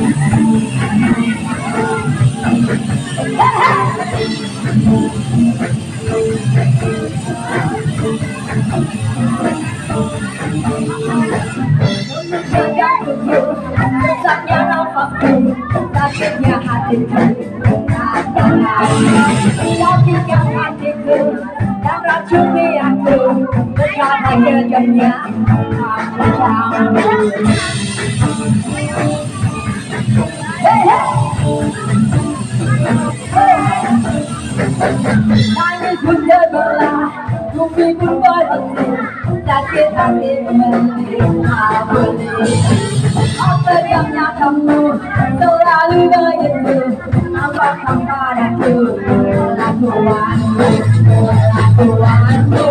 Susahnya nafasku, sakitnya hatiku, sakitnya hatiku, yang racuni aku, betapa kejamnya aku campur. Tangis pun terbelah, bumi pun berhenti, sakit hati menerima beli. Terdiamnya kamu selalu begitu, nampakkan padaku kelakuanmu.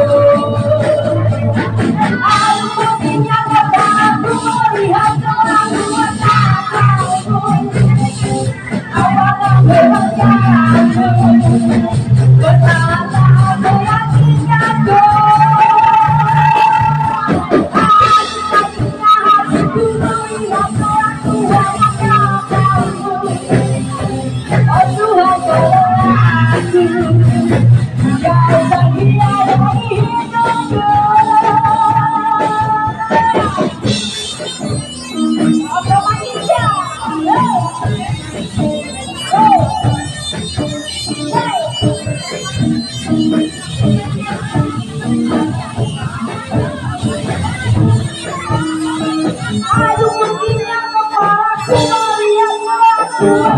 Aku punya kepadaku melihat kelakuan kamu. Apakah kebahagiaanmu bertata meyakinkanku? Aduh, mungkin yang kepala ku melihat